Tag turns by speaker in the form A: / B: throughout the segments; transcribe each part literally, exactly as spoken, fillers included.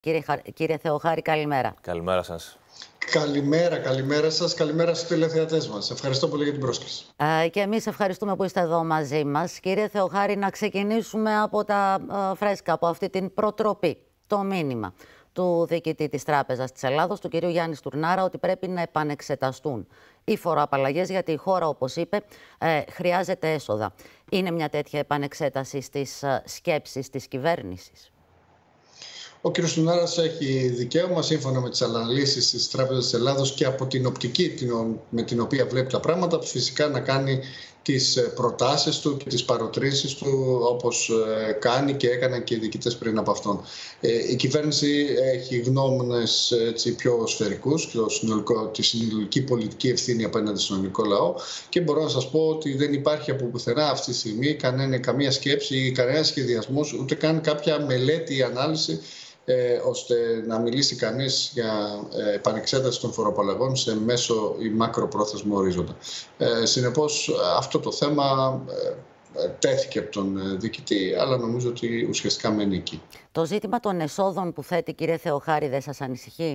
A: Κύριε, κύριε Θεοχάρη, καλημέρα.
B: Καλημέρα σας.
C: Καλημέρα, καλημέρα σας, καλημέρα στους τηλεθεατές μας. Ευχαριστώ πολύ για την πρόσκληση.
A: Ε, και εμείς ευχαριστούμε που είστε εδώ μαζί μας. Κύριε Θεοχάρη, να ξεκινήσουμε από τα ε, φρέσκα, από αυτή την προτροπή, το μήνυμα του διοικητή της Τράπεζας της Ελλάδος, του κυρίου Γιάννη Στουρνάρα, ότι πρέπει να επανεξεταστούν οι φοροαπαλλαγές, γιατί η χώρα, όπως είπε, ε, χρειάζεται έσοδα. Είναι μια τέτοια επανεξέταση στις ε, σκέψεις της κυβέρνησης?
C: Ο κ. Στουρνάρας έχει δικαίωμα, σύμφωνα με τις αναλύσεις της Τράπεζας της Ελλάδος και από την οπτική με την οποία βλέπει τα πράγματα, φυσικά να κάνει τις προτάσεις του και τις παροτρύνσεις του, όπως κάνει και έκαναν και οι διοικητές πριν από αυτόν. Η κυβέρνηση έχει γνώμονες έτσι, πιο σφαιρικούς και τη συνολική πολιτική ευθύνη απέναντι στον ελληνικό λαό, και μπορώ να σας πω ότι δεν υπάρχει από πουθενά αυτή τη στιγμή κανένα, καμία σκέψη ή κανένα σχεδιασμός, ούτε καν κάποια μελέτη ή ανάλυση Ε, ώστε να μιλήσει κανείς για ε, επανεξέταση των φοροαπαλλαγών σε μέσο ή μακροπρόθεσμο ορίζοντα. Ε, συνεπώς, αυτό το θέμα ε, τέθηκε από τον διοικητή, αλλά νομίζω ότι ουσιαστικά μένει εκεί.
A: Το ζήτημα των εσόδων που θέτει, κύριε Θεοχάρη, δεν σας ανησυχεί?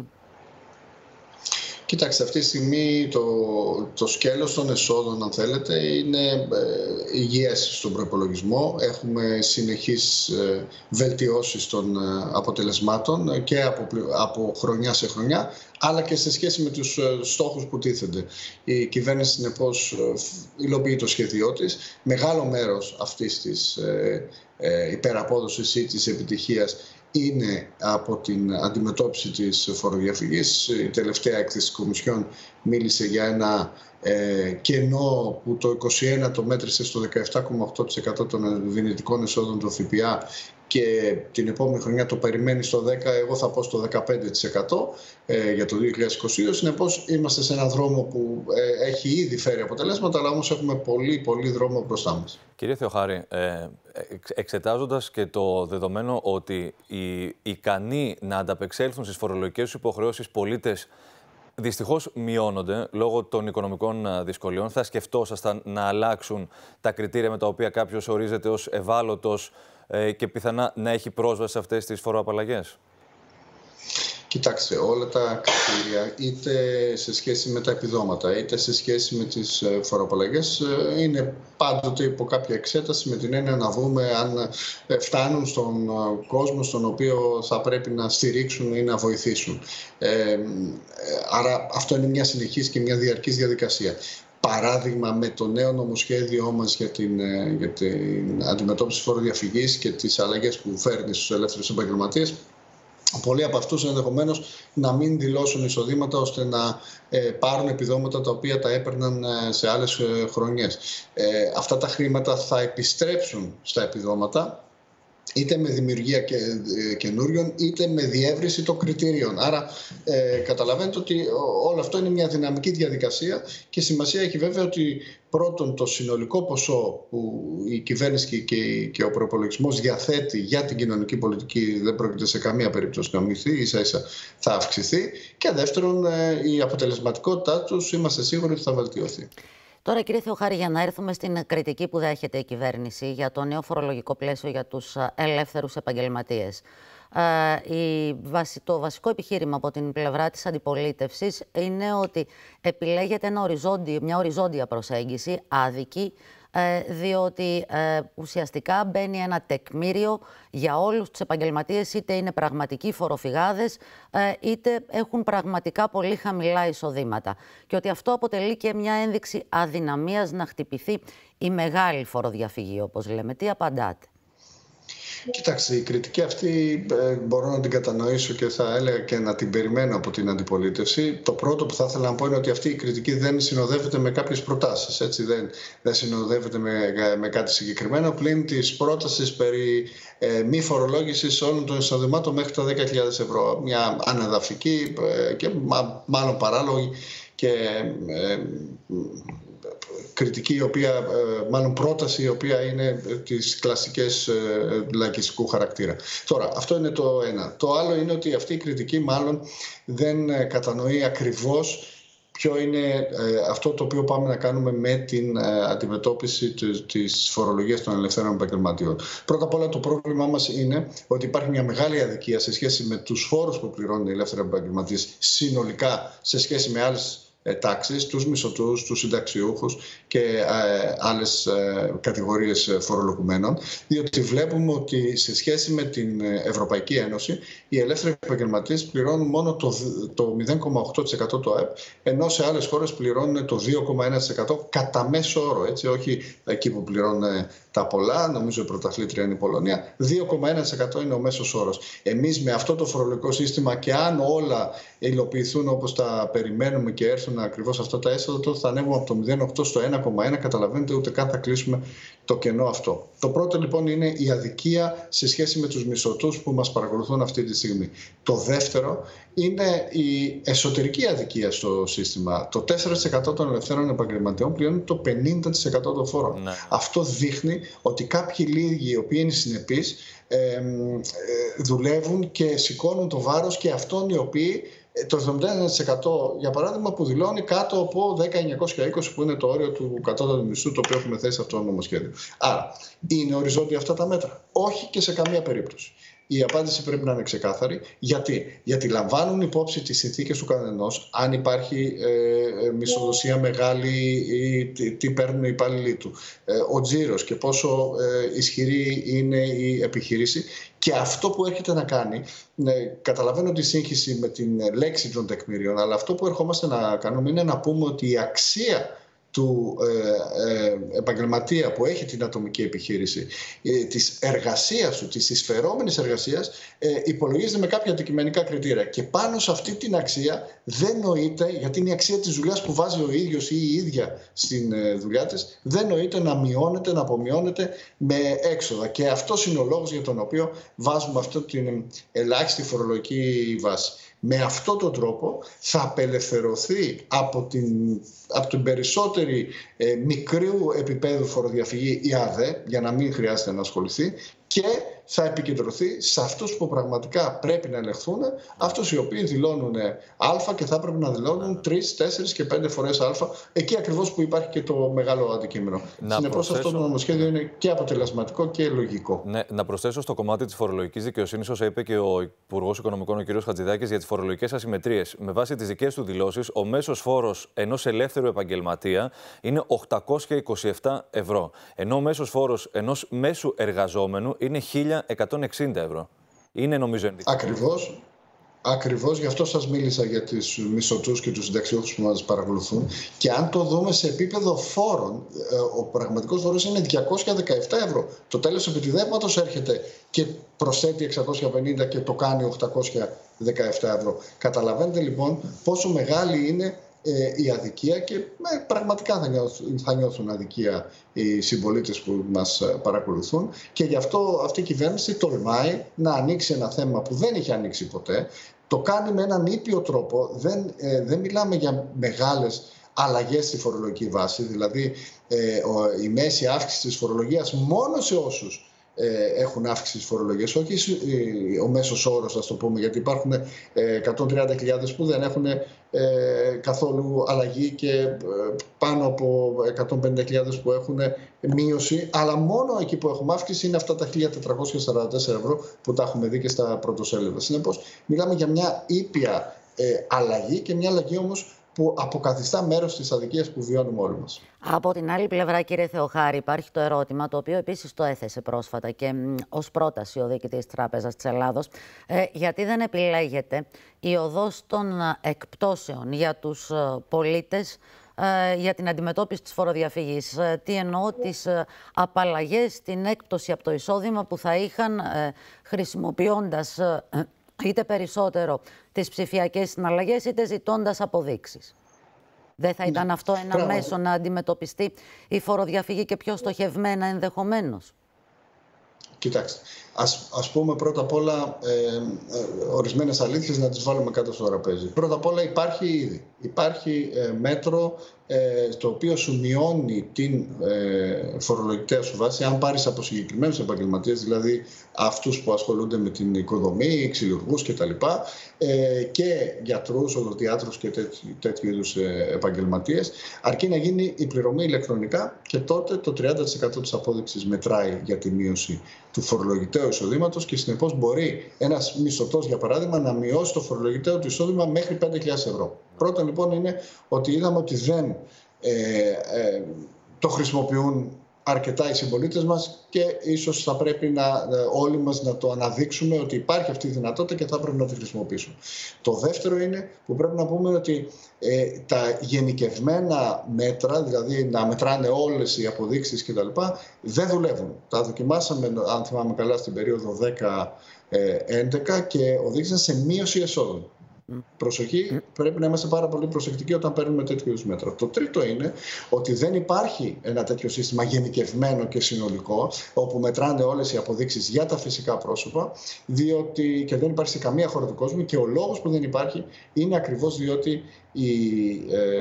C: Κοιτάξτε, αυτή τη στιγμή το, το σκέλος των εσόδων, αν θέλετε, είναι ε, υγιές στον προϋπολογισμό. Έχουμε συνεχείς ε, βελτιώσεις των ε, αποτελεσμάτων και από, από χρονιά σε χρονιά, αλλά και σε σχέση με τους ε, στόχους που τίθενται. Η κυβέρνηση, συνεπώς, ε, υλοποιεί το σχέδιό της. Μεγάλο μέρος αυτής της ε, ε, υπεραπόδοσης ή της επιτυχίας είναι από την αντιμετώπιση της φοροδιαφυγής. Η τελευταία έκθεση της Κομισιόν μίλησε για ένα ε, κενό που το είκοσι ένα το μέτρησε στο δεκαεπτά κόμμα οκτώ τοις εκατό των δυνητικών εσόδων του ΦΠΑ και την επόμενη χρονιά το περιμένει στο δέκα τοις εκατό, εγώ θα πω στο δεκαπέντε τοις εκατό ε, για το δύο χιλιάδες είκοσι δύο. Συνεπώς είμαστε σε έναν δρόμο που ε, έχει ήδη φέρει αποτελέσματα, αλλά όμως έχουμε πολύ πολύ δρόμο μπροστά μας.
B: Κύριε Θεοχάρη, ε, εξετάζοντας και το δεδομένο ότι οι ικανοί να ανταπεξέλθουν στις φορολογικές υποχρεώσεις πολίτες δυστυχώς μειώνονται λόγω των οικονομικών δυσκολιών, θα σκεφτόσασταν να αλλάξουν τα κριτήρια με τα οποία κάποιος ορίζεται ως ευάλωτος ε, και πιθανά να έχει πρόσβαση σε αυτές τις φοροαπαλλαγές?
C: Κοιτάξτε, όλα τα κριτήρια, είτε σε σχέση με τα επιδόματα, είτε σε σχέση με τις φοροαπαλλαγές, είναι πάντοτε υπό κάποια εξέταση, με την έννοια να δούμε αν φτάνουν στον κόσμο στον οποίο θα πρέπει να στηρίξουν ή να βοηθήσουν. Ε, άρα αυτό είναι μια συνεχής και μια διαρκής διαδικασία. Παράδειγμα, με το νέο νομοσχέδιό μας για την, για την αντιμετώπιση φοροδιαφυγής και τις αλλαγές που φέρνει στους ελεύθερους επαγγελματίες, πολλοί από αυτούς ενδεχομένως να μην δηλώσουν εισοδήματα ώστε να ε, πάρουν επιδόματα τα οποία τα έπαιρναν ε, σε άλλες ε, χρονιές. Ε, αυτά τα χρήματα θα επιστρέψουν στα επιδόματα, είτε με δημιουργία και, ε, καινούριων, είτε με διεύρυνση των κριτηρίων. Άρα ε, καταλαβαίνετε ότι όλο αυτό είναι μια δυναμική διαδικασία, και σημασία έχει βέβαια ότι πρώτον το συνολικό ποσό που η κυβέρνηση και, και ο προϋπολογισμός διαθέτει για την κοινωνική πολιτική δεν πρόκειται σε καμία περίπτωση να μειωθεί, ίσα ίσα θα αυξηθεί, και δεύτερον ε, η αποτελεσματικότητά τους είμαστε σίγουροι ότι θα βελτιωθεί. Τώρα,
A: κύριε Θεοχάρη, για να έρθουμε στην κριτική που δέχεται η κυβέρνηση για το νέο φορολογικό πλαίσιο για τους ελεύθερους επαγγελματίες. Το βασικό επιχείρημα από την πλευρά της αντιπολίτευσης είναι ότι επιλέγεται ένα οριζόντιο, μια οριζόντια προσέγγιση, άδικη, διότι ε, ουσιαστικά μπαίνει ένα τεκμήριο για όλους τους επαγγελματίες, είτε είναι πραγματικοί φοροφυγάδες, ε, είτε έχουν πραγματικά πολύ χαμηλά εισοδήματα. Και ότι αυτό αποτελεί και μια ένδειξη αδυναμίας να χτυπηθεί η μεγάλη φοροδιαφυγή, όπως λέμε. Τι απαντάτε?
C: Κοιτάξτε, η κριτική αυτή ε, μπορώ να την κατανοήσω και θα έλεγα και να την περιμένω από την αντιπολίτευση. Το πρώτο που θα ήθελα να πω είναι ότι αυτή η κριτική δεν συνοδεύεται με κάποιες προτάσεις. Έτσι, δεν, δεν συνοδεύεται με, με κάτι συγκεκριμένο, πλην της πρότασης περί ε, μη φορολόγησης όλων των εισοδημάτων μέχρι τα δέκα χιλιάδες ευρώ. Μια ανεδαφική ε, και μα, μάλλον παράλογη και ε, κριτική, η οποία, μάλλον πρόταση η οποία είναι τις κλασικές λαϊκιστικού χαρακτήρα. Τώρα, αυτό είναι το ένα. Το άλλο είναι ότι αυτή η κριτική μάλλον δεν κατανοεί ακριβώς ποιο είναι ε, αυτό το οποίο πάμε να κάνουμε με την ε, αντιμετώπιση της φορολογίας των ελευθέρων επαγγελματιών. Πρώτα απ' όλα, το πρόβλημά μας είναι ότι υπάρχει μια μεγάλη αδικία σε σχέση με τους φόρους που πληρώνουν οι ελεύθεροι επαγγελματίες συνολικά σε σχέση με άλλες τάξεις, τους μισθωτούς, τους συνταξιούχους και ε, άλλες ε, κατηγορίες φορολογουμένων, διότι βλέπουμε ότι σε σχέση με την Ευρωπαϊκή Ένωση οι ελεύθεροι επαγγελματίες πληρώνουν μόνο το, το μηδέν κόμμα οκτώ τοις εκατό του ΑΕΠ, ενώ σε άλλες χώρες πληρώνουν το δύο κόμμα ένα τοις εκατό κατά μέσο όρο, έτσι, όχι εκεί που πληρώνουν τα πολλά, νομίζω η πρωταθλήτρια είναι η Πολωνία, δύο κόμμα ένα τοις εκατό είναι ο μέσος όρος. Εμείς με αυτό το φορολογικό σύστημα, και αν όλα υλοποιηθούν όπως τα περιμένουμε και έρθουν ακριβώς αυτά τα έσοδα, τότε θα ανέβουμε από το μηδέν κόμμα οκτώ στο ένα κόμμα ένα. Καταλαβαίνετε, ούτε καν θα κλείσουμε το κενό αυτό. Το πρώτο λοιπόν είναι η αδικία σε σχέση με τους μισθωτούς που μας παρακολουθούν αυτή τη στιγμή. Το δεύτερο είναι η εσωτερική αδικία στο σύστημα. Το τέσσερα τοις εκατό των ελευθέρων επαγγελματιών πληρώνει το πενήντα τοις εκατό των φόρων. Ναι. Αυτό δείχνει ότι κάποιοι λίγοι, οι οποίοι είναι συνεπείς, ε, ε, δουλεύουν και σηκώνουν το βάρος, και αυτόν οι οποίοι το εβδομήντα ένα τοις εκατό, για παράδειγμα, που δηλώνει κάτω από δέκα χιλιάδες εννιακόσια είκοσι, που είναι το όριο του κατώτατου μισθού, το οποίο έχουμε θέσει σε αυτό το νομοσχέδιο. Άρα, είναι οριζόντια αυτά τα μέτρα? Όχι, και σε καμία περίπτωση. Η απάντηση πρέπει να είναι ξεκάθαρη. Γιατί, Γιατί λαμβάνουν υπόψη τις συνθήκες του καθενός, αν υπάρχει ε, μισθοδοσία μεγάλη ή τι, τι παίρνουν οι υπάλληλοι του, ε, ο τζίρος και πόσο ε, ισχυρή είναι η επιχείρηση. Και αυτό που έρχεται να κάνει, ναι, καταλαβαίνω τη σύγχυση με την λέξη των τεκμηρίων, αλλά αυτό που ερχόμαστε να κάνουμε είναι να πούμε ότι η αξία του ε, ε, επαγγελματία που έχει την ατομική επιχείρηση, ε, της εργασίας του, της εισφερόμενης εργασίας, ε, υπολογίζεται με κάποια αντικειμενικά κριτήρια. Και πάνω σε αυτή την αξία δεν νοείται, γιατί είναι η αξία της δουλειάς που βάζει ο ίδιος ή η ίδια στην ε, δουλειά της, δεν νοείται να μειώνεται, να απομειώνεται με έξοδα. Και αυτός είναι ο λόγος για τον οποίο βάζουμε αυτή την ελάχιστη φορολογική βάση. Με αυτόν τον τρόπο θα απελευθερωθεί από την, από την περισσότερη ε, μικρού επίπεδου φοροδιαφυγή η ΑΔΕ, για να μην χρειάζεται να ασχοληθεί, και θα επικεντρωθεί σε αυτούς που πραγματικά πρέπει να ελεγχθούν, αυτούς οι οποίοι δηλώνουν Α και θα έπρεπε να δηλώνουν τρεις, τέσσερις και πέντε φορές Α, εκεί ακριβώς που υπάρχει και το μεγάλο αντικείμενο. Συνεπώς, προσθέσω... αυτό το νομοσχέδιο είναι και αποτελεσματικό και λογικό.
B: Ναι, να προσθέσω στο κομμάτι της φορολογικής δικαιοσύνης, όσα είπε και ο Υπουργός Οικονομικών, ο κ. Χατζηδάκης, για τις φορολογικές ασυμμετρίες. Με βάση τις δικές του δηλώσεις, ο μέσος φόρος ενός ελεύθερου επαγγελματία είναι οκτακόσια είκοσι επτά ευρώ, ενώ ο μέσος φόρος ενός μέσου εργαζόμενου είναι χίλια εκατόν εξήντα ευρώ. Είναι, νομίζω, ενδεικτικό.
C: Ακριβώς. Ακριβώς, γι' αυτό σας μίλησα για τους μισθωτούς και τους συνταξιούχους που μας παρακολουθούν. Και αν το δούμε σε επίπεδο φόρων, ο πραγματικός φόρος είναι διακόσια δεκαεπτά ευρώ. Το τέλος επιτιδεύματος έρχεται και προσθέτει εξακόσια πενήντα και το κάνει οκτακόσια δεκαεπτά ευρώ. Καταλαβαίνετε λοιπόν πόσο μεγάλη είναι η αδικία, και με, πραγματικά θα νιώθουν, θα νιώθουν αδικία οι συμπολίτες που μας παρακολουθούν, και γι' αυτό αυτή η κυβέρνηση τολμάει να ανοίξει ένα θέμα που δεν είχε ανοίξει ποτέ. Το κάνει με έναν ήπιο τρόπο, δεν, ε, δεν μιλάμε για μεγάλες αλλαγές στη φορολογική βάση, δηλαδή ε, ο, η μέση αύξηση της φορολογίας μόνο σε όσους έχουν αύξηση της φορολογίας, όχι ο μέσος όρος, ας το πούμε, γιατί υπάρχουν εκατόν τριάντα χιλιάδες που δεν έχουν καθόλου αλλαγή και πάνω από εκατόν πενήντα χιλιάδες που έχουν μείωση, αλλά μόνο εκεί που έχουμε αύξηση είναι αυτά τα χίλια τετρακόσια σαράντα τέσσερα ευρώ που τα έχουμε δει και στα πρωτοσέλιδα. Συνεπώς, μιλάμε για μια ήπια αλλαγή, και μια αλλαγή όμως που αποκαθιστά μέρος της αδικίας που βιώνουμε όλοι μας.
A: Από την άλλη πλευρά, κύριε Θεοχάρη, υπάρχει το ερώτημα, το οποίο επίσης το έθεσε πρόσφατα και ως πρόταση ο διοικητής Τράπεζας της Ελλάδος, ε, γιατί δεν επιλέγεται η οδός των εκπτώσεων για τους ε, πολίτες ε, για την αντιμετώπιση της φοροδιαφυγής. Ε, τι εννοώ, τις ε, απαλλαγές, την έκπτωση από το εισόδημα που θα είχαν ε, χρησιμοποιώντας ε, είτε περισσότερο τις ψηφιακές συναλλαγές, είτε ζητώντας αποδείξεις. Δεν θα ήταν αυτό ένα Πράγμα. μέσο να αντιμετωπιστεί η φοροδιαφυγή και πιο στοχευμένα ενδεχομένως?
C: Κοιτάξτε, ας, ας πούμε πρώτα απ' όλα ε, ε, ορισμένες αλήθειες να τις βάλουμε κάτω στο τραπέζι. Πρώτα απ' όλα υπάρχει ήδη. Υπάρχει ε, μέτρο ε, το οποίο σου μειώνει την ε, φορολογική σου βάση αν πάρεις από συγκεκριμένους επαγγελματίες, δηλαδή αυτούς που ασχολούνται με την οικοδομή, ξυλουργούς κτλ. Ε, και γιατρούς, οδοντιάτρους και τέτοιου, τέτοιου είδους ε, επαγγελματίες, αρκεί να γίνει η πληρωμή ηλεκτρονικά και τότε το τριάντα τοις εκατό της απόδειξης μετράει για τη μείωση του φορολογητέου εισοδήματος και συνεπώς μπορεί ένας μισθωτός, για παράδειγμα, να μειώσει το φορολογητέο του εισόδημα μέχρι πέντε χιλιάδες ευρώ. Πρώτον, λοιπόν, είναι ότι είδαμε ότι δεν ε, ε, το χρησιμοποιούν αρκετά οι συμπολίτες μας και ίσως θα πρέπει να, όλοι μας να το αναδείξουμε ότι υπάρχει αυτή η δυνατότητα και θα πρέπει να τη χρησιμοποιήσουμε. Το δεύτερο είναι που πρέπει να πούμε ότι ε, τα γενικευμένα μέτρα, δηλαδή να μετράνε όλες οι αποδείξεις κτλ., δεν δουλεύουν. Τα δοκιμάσαμε, αν θυμάμαι καλά, στην περίοδο δέκα έντεκα και οδήγησαν σε μείωση εσόδων. Προσοχή, πρέπει να είμαστε πάρα πολύ προσεκτικοί όταν παίρνουμε τέτοιου είδους μέτρα. Το τρίτο είναι ότι δεν υπάρχει ένα τέτοιο σύστημα γενικευμένο και συνολικό, όπου μετράνε όλες οι αποδείξεις για τα φυσικά πρόσωπα, διότι και δεν υπάρχει σε καμία χώρα του κόσμου, και ο λόγος που δεν υπάρχει είναι ακριβώς διότι η, ε,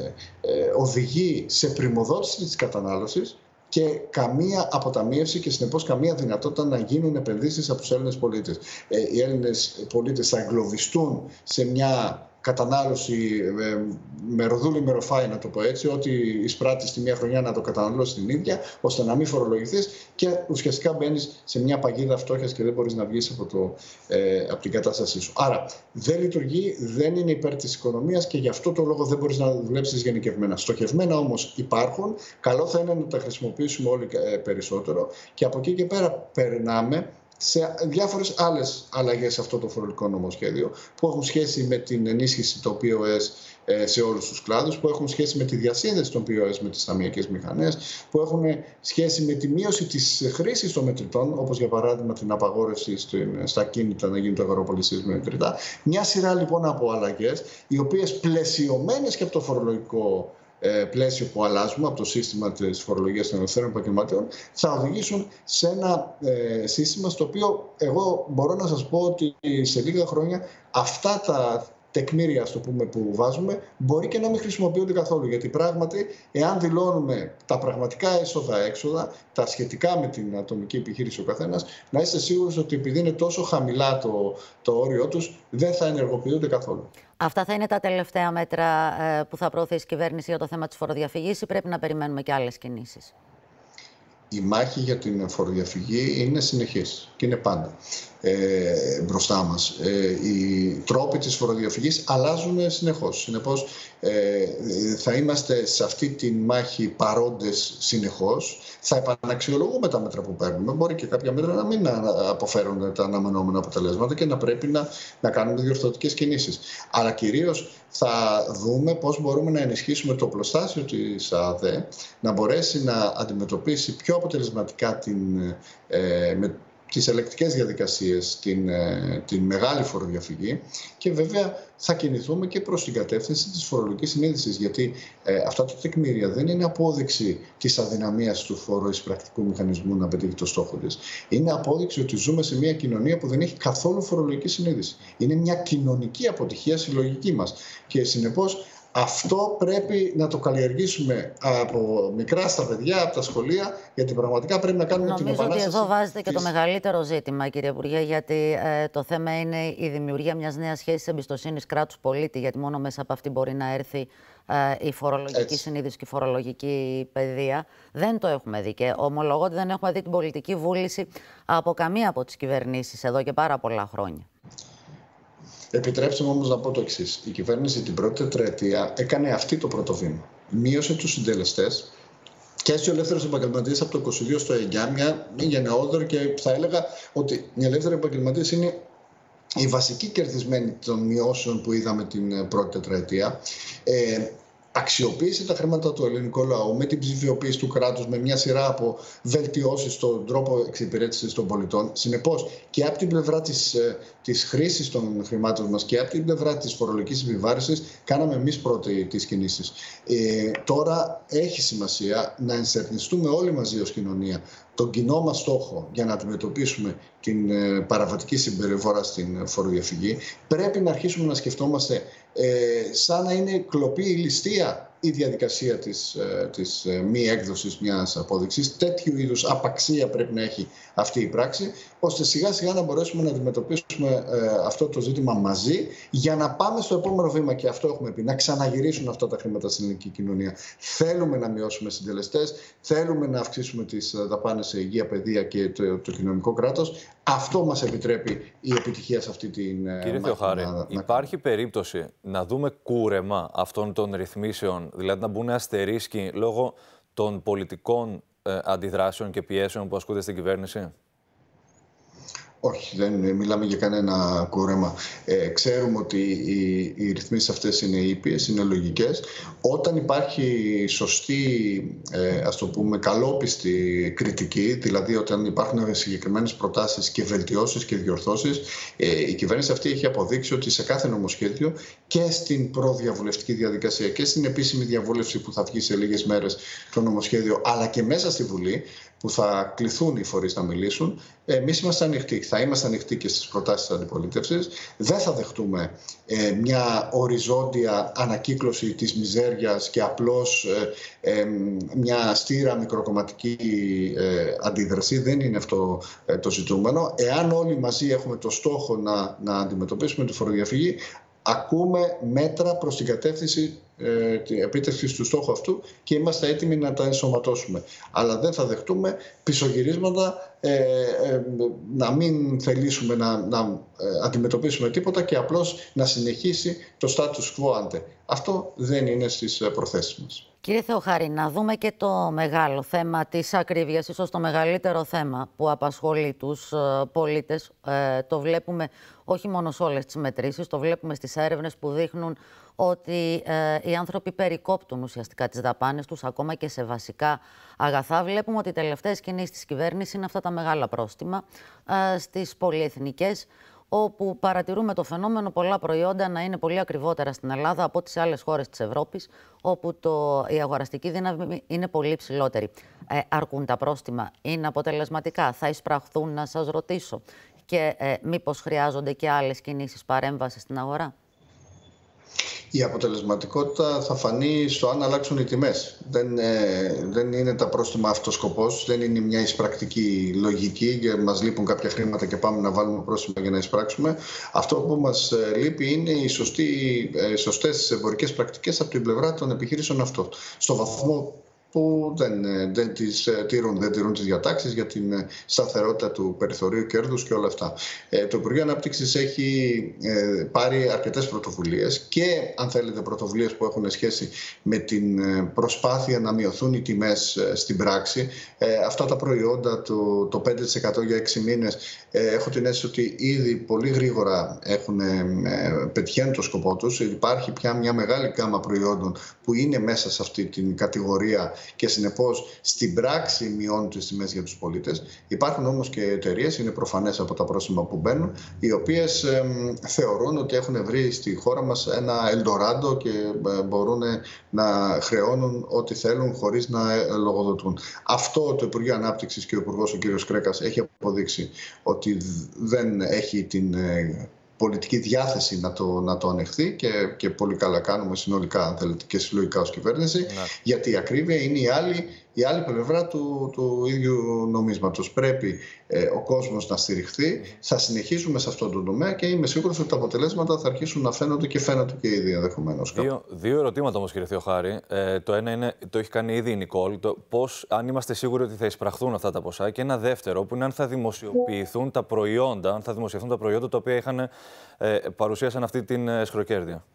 C: ε, οδηγεί σε πριμοδότηση της κατανάλωσης και καμία αποταμίευση και συνεπώς καμία δυνατότητα να γίνουν επενδύσεις από τους Έλληνες πολίτες. Ε, οι Έλληνες πολίτες θα εγκλωβιστούν σε μια κατανάλωση ε, μεροδούλη μεροφάι, να το πω έτσι, ότι εισπράττεις τη μία χρονιά να το καταναλώσεις την ίδια, ώστε να μην φορολογηθείς και ουσιαστικά μπαίνεις σε μια παγίδα φτώχειας και δεν μπορείς να βγεις από, το, ε, από την κατάστασή σου. Άρα δεν λειτουργεί, δεν είναι υπέρ της οικονομίας και γι' αυτό το λόγο δεν μπορείς να δουλέψεις γενικευμένα. Στοχευμένα όμως υπάρχουν, καλό θα είναι να τα χρησιμοποιήσουμε όλοι ε, περισσότερο και από εκεί και πέρα περνάμε σε διάφορες άλλες αλλαγές σε αυτό το φορολογικό νομοσχέδιο που έχουν σχέση με την ενίσχυση των πι ο ες σε όλους τους κλάδους, που έχουν σχέση με τη διασύνδεση των πι ο ες με τις ταμειακές μηχανές, που έχουν σχέση με τη μείωση της χρήσης των μετρητών, όπως για παράδειγμα την απαγόρευση στα κίνητα να γίνουν αγοραπολισίες με μετρητά. Μια σειρά λοιπόν από αλλαγές, οι οποίες πλαισιωμένες και από το φορολογικό πλαίσιο που αλλάζουμε από το σύστημα της φορολογίας των ελευθέρων επαγγελματιών, θα οδηγήσουν σε ένα ε, σύστημα στο οποίο εγώ μπορώ να σας πω ότι σε λίγα χρόνια αυτά τα τεκμήρια, στο πούμε, που βάζουμε μπορεί και να μην χρησιμοποιούνται καθόλου. Γιατί πράγματι, εάν δηλώνουμε τα πραγματικά έσοδα-έξοδα, τα σχετικά με την ατομική επιχείρηση ο καθένας, να είστε σίγουροι ότι επειδή είναι τόσο χαμηλά το, το όριό τους, δεν θα ενεργοποιούνται καθόλου.
A: Αυτά θα είναι τα τελευταία μέτρα ε, που θα προωθήσει η κυβέρνηση για το θέμα της φοροδιαφυγής ή πρέπει να περιμένουμε και άλλες κινήσεις?
C: Η μάχη για την φοροδιαφυγή είναι συνεχής και είναι πάντα ε, μπροστά μας. Ε, οι τρόποι της φοροδιαφυγής αλλάζουν συνεχώς. Συνεπώς ε, θα είμαστε σε αυτή τη μάχη παρόντες συνεχώς. Θα επαναξιολογούμε τα μέτρα που παίρνουμε. Μπορεί και κάποια μέτρα να μην αποφέρουν τα αναμενόμενα αποτελέσματα και να πρέπει να, να κάνουμε διορθωτικές κινήσεις. Αλλά κυρίως θα δούμε πώς μπορούμε να ενισχύσουμε το οπλοστάσιο της ΑΔΕ, να μπορέσει να αντιμετωπίσει πιο αποτελεσματικά την, ε, με τις ελεκτικές διαδικασίες, την, ε, την μεγάλη φοροδιαφυγή, και βέβαια θα κινηθούμε και προς την κατεύθυνση της φορολογικής συνείδησης, γιατί ε, αυτά τα τεκμήρια δεν είναι απόδειξη της αδυναμίας του φοροεισπρακτικού μηχανισμού να πετύχει το στόχο της. Είναι απόδειξη ότι ζούμε σε μια κοινωνία που δεν έχει καθόλου φορολογική συνείδηση. Είναι μια κοινωνική αποτυχία συλλογική μας και συνεπώς αυτό πρέπει να το καλλιεργήσουμε από μικρά στα παιδιά, από τα σχολεία, γιατί πραγματικά πρέπει να κάνουμε
A: Νομίζω
C: την επανάσταση.
A: Νομίζω ότι εδώ βάζετε και
C: της...
A: το μεγαλύτερο ζήτημα, κύριε Υπουργέ, γιατί ε, το θέμα είναι η δημιουργία μιας νέας σχέσης εμπιστοσύνης κράτους-πολίτη, γιατί μόνο μέσα από αυτή μπορεί να έρθει ε, η φορολογική Έτσι. συνείδηση και η φορολογική παιδεία. Δεν το έχουμε δει και ομολογώ ότι δεν έχουμε δει την πολιτική βούληση από καμία από τις κυβερνήσεις εδώ και πάρα πολλά χρόνια.
C: Επιτρέψτε μου όμως να πω το εξής. Η κυβέρνηση την πρώτη τετραετία έκανε αυτή το πρώτο βήμα. Μείωσε τους συντελεστές και έτσι ο ελεύθερος επαγγελματίας από το είκοσι δύο στο εννιά, μια γενναιόδορη, και θα έλεγα ότι οι ελεύθεροι επαγγελματίες είναι οι βασικοί κερδισμένοι των μειώσεων που είδαμε την πρώτη τετραετία. Ε, αξιοποίησε τα χρήματα του ελληνικού λαού με την ψηφιοποίηση του κράτους, με μια σειρά από βελτιώσεις στον τρόπο εξυπηρέτησης των πολιτών. Συνεπώς, και από την πλευρά της, της χρήσης των χρημάτων μας και από την πλευρά της φορολογικής επιβάρυνσης, κάναμε εμείς πρώτοι τις κινήσεις. Ε, τώρα έχει σημασία να ενστερνιστούμε όλοι μαζί ως κοινωνία τον κοινό μας στόχο για να αντιμετωπίσουμε την παραβατική συμπεριφορά στην φοροδιαφυγή, πρέπει να αρχίσουμε να σκεφτόμαστε ε, σαν να είναι κλοπή ή ληστεία η διαδικασία της, της μη έκδοσης μιας απόδειξης. Τέτοιου είδους απαξία πρέπει να έχει αυτή η πράξη, ώστε σιγά σιγά να μπορέσουμε να αντιμετωπίσουμε ε, αυτό το ζήτημα μαζί, για να πάμε στο επόμενο βήμα, και αυτό έχουμε πει, να ξαναγυρίσουν αυτά τα χρήματα στην ελληνική κοινωνία. Θέλουμε να μειώσουμε συντελεστές, θέλουμε να αυξήσουμε τις δαπάνες σε υγεία, παιδεία και το, το κοινωνικό κράτος. Αυτό μας επιτρέπει η επιτυχία σε αυτή την...
B: Κύριε Θεοχάρη, να... υπάρχει περίπτωση να δούμε κούρεμα αυτών των ρυθμίσεων, δηλαδή να μπουν αστερίσκοι λόγω των πολιτικών ε, αντιδράσεων και πιέσεων που ασκούνται στην κυβέρνηση?
C: Όχι, δεν μιλάμε για κανένα κούρεμα. Ε, ξέρουμε ότι οι, οι ρυθμίσεις αυτές είναι ήπιες, είναι λογικές. Όταν υπάρχει σωστή, ε, ας το πούμε, καλόπιστη κριτική, δηλαδή όταν υπάρχουν συγκεκριμένες προτάσεις και βελτιώσεις και διορθώσεις, ε, η κυβέρνηση αυτή έχει αποδείξει ότι σε κάθε νομοσχέδιο και στην προδιαβουλευτική διαδικασία και στην επίσημη διαβούλευση που θα βγει σε λίγες μέρες το νομοσχέδιο, αλλά και μέσα στη Βουλή, που θα κληθούν οι φορείς να μιλήσουν, εμείς είμαστε ανοιχτοί. Θα είμαστε ανοιχτοί και στις προτάσεις της αντιπολίτευσης. Δεν θα δεχτούμε ε, μια οριζόντια ανακύκλωση της μιζέριας και απλώς ε, ε, μια στήρα μικροκομματική ε, αντίδραση. Δεν είναι αυτό ε, το ζητούμενο. Εάν όλοι μαζί έχουμε το στόχο να, να αντιμετωπίσουμε τη φοροδιαφυγή, ακούμε μέτρα προς την κατεύθυνση ε, την επίτευξη του στόχου αυτού και είμαστε έτοιμοι να τα ενσωματώσουμε. Αλλά δεν θα δεχτούμε πισωγυρίσματα, ε, ε, να μην θελήσουμε να, να ε, αντιμετωπίσουμε τίποτα και απλώς να συνεχίσει το status quo ante. Αυτό δεν είναι στις προθέσεις μας.
A: Κύριε Θεοχάρη, να δούμε και το μεγάλο θέμα της ακρίβειας, ίσως το μεγαλύτερο θέμα που απασχολεί τους ε, πολίτες. Ε, το βλέπουμε όχι μόνο σε όλες τις μετρήσεις, το βλέπουμε στις έρευνες που δείχνουν ότι ε, οι άνθρωποι περικόπτουν ουσιαστικά τις δαπάνες τους, ακόμα και σε βασικά αγαθά. Βλέπουμε ότι οι τελευταίες κινήσεις της κυβέρνησης είναι αυτά τα μεγάλα πρόστιμα ε, στις πολυεθνικές, όπου παρατηρούμε το φαινόμενο πολλά προϊόντα να είναι πολύ ακριβότερα στην Ελλάδα από τις άλλες χώρες της Ευρώπης, όπου το, η αγοραστική δύναμη είναι πολύ ψηλότερη. Ε, αρκούν τα πρόστιμα, είναι αποτελεσματικά, θα εισπραχθούν, να σας ρωτήσω, και ε, μήπως χρειάζονται και άλλες κινήσεις παρέμβασης στην αγορά?
C: Η αποτελεσματικότητα θα φανεί στο αν αλλάξουν οι τιμές. Δεν, ε, δεν είναι τα πρόστιμα αυτός σκοπός, δεν είναι μια εισπρακτική λογική και μας λείπουν κάποια χρήματα και πάμε να βάλουμε πρόστιμα για να εισπράξουμε. Αυτό που μας λείπει είναι οι σωστοί, ε, σωστές εμπορικές πρακτικές από την πλευρά των επιχειρήσεων αυτών. Στο βαθμό που δεν, δεν τις τηρούν, δεν τηρούν τις διατάξεις για την σταθερότητα του περιθωρίου κέρδους και όλα αυτά. Ε, το Υπουργείο Ανάπτυξης έχει ε, πάρει αρκετές πρωτοβουλίες και, αν θέλετε, πρωτοβουλίες που έχουν σχέση με την προσπάθεια να μειωθούν οι τιμές ε, στην πράξη. Ε, αυτά τα προϊόντα, το, το πέντε τοις εκατό για έξι μήνες, ε, έχω την αίσθηση ότι ήδη πολύ γρήγορα έχουν, ε, πετυχαίνουν το σκοπό τους. Υπάρχει πια μια μεγάλη γάμα προϊόντων που είναι μέσα σε αυτή την κατηγορία και συνεπώς στην πράξη μειώνουν τις τιμές για τους πολίτες. Υπάρχουν όμως και εταιρείες, είναι προφανές από τα πρόστιμα που μπαίνουν, οι οποίες ε, θεωρούν ότι έχουν βρει στη χώρα μας ένα ελντοράντο και ε, μπορούν να χρεώνουν ό,τι θέλουν χωρίς να ε, λογοδοτούν. Αυτό το Υπουργείο Ανάπτυξης και ο Υπουργός ο κ. Κρέκας έχει αποδείξει ότι δεν έχει την ε, πολιτική διάθεση να το, να το ανεχθεί και, και πολύ καλά κάνουμε συνολικά, αν θέλετε, και συλλογικά ως κυβέρνηση, ναι. Γιατί η ακρίβεια είναι η άλλη, η άλλη πλευρά του, του ίδιου νομίσματος. Πρέπει ε, ο κόσμος να στηριχθεί, mm. θα συνεχίσουμε σε αυτόν τον τομέα και είμαι σίγουρος ότι τα αποτελέσματα θα αρχίσουν να φαίνονται και φαίνονται και ήδη ενδεχομένως.
B: Δύο, δύο ερωτήματα όμως, κύριε Θεοχάρη. Ε, το ένα είναι, το έχει κάνει ήδη η Νικόλ, το πώς, αν είμαστε σίγουροι ότι θα εισπραχθούν αυτά τα ποσά, και ένα δεύτερο που είναι αν θα δημοσιοποιηθούν τα προϊόντα, αν θα δημοσιευθούν τα προϊόντα τα οποία είχαν, ε, παρουσίασαν αυτή την ε, σχροκέρδεια.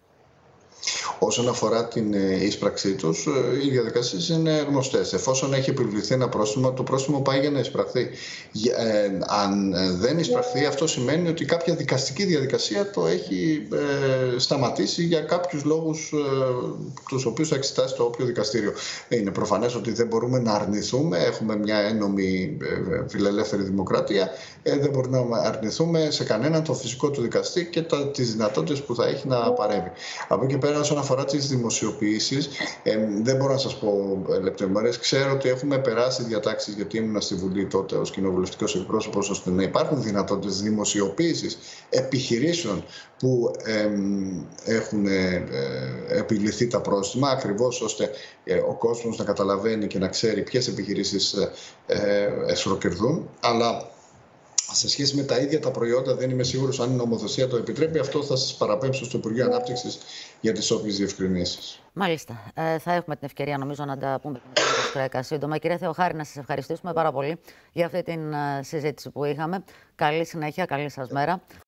C: Όσον αφορά την εισπραξή τους, οι διαδικασίες είναι γνωστές. Εφόσον έχει επιβληθεί ένα πρόστιμο, το πρόστιμο πάει για να εισπραχθεί. Ε, αν δεν εισπραχθεί, αυτό σημαίνει ότι κάποια δικαστική διαδικασία το έχει ε, σταματήσει για κάποιους λόγους ε, τους οποίους θα εξετάσει το όποιο δικαστήριο. Είναι προφανές ότι δεν μπορούμε να αρνηθούμε. Έχουμε μια ένομη ε, φιλελεύθερη δημοκρατία. Ε, δεν μπορούμε να αρνηθούμε σε κανέναν το φυσικό του δικαστή και τα, τις δυνατότητες που θα έχει να παρέμβει. Από εκεί πέρα, όσον αφορά τις δημοσιοποιήσεις, ε, δεν μπορώ να σας πω λεπτομέρειες. Ξέρω ότι έχουμε περάσει διατάξεις, γιατί ήμουν στη Βουλή τότε ως κοινοβουλευτικός εκπρόσωπος, ώστε να υπάρχουν δυνατότητες δημοσιοποίησης επιχειρήσεων που ε, έχουν ε, επιληθεί τα πρόστιμα, ακριβώς ώστε ε, ο κόσμος να καταλαβαίνει και να ξέρει ποιες επιχειρήσεις ε, εσχροκερδούν. Αλλά σε σχέση με τα ίδια τα προϊόντα, δεν είμαι σίγουρος αν η νομοθεσία το επιτρέπει. Αυτό θα σας παραπέμψω στο Υπουργείο Ανάπτυξης για τις όποιες διευκρινήσεις.
A: Μάλιστα. Ε, θα έχουμε την ευκαιρία, νομίζω, να τα πούμε και με τον κύριο Σκρέκα σύντομα. Κυρία Θεοχάρη, να σας ευχαριστήσουμε πάρα πολύ για αυτή την uh, συζήτηση που είχαμε. Καλή συνέχεια, καλή σας μέρα.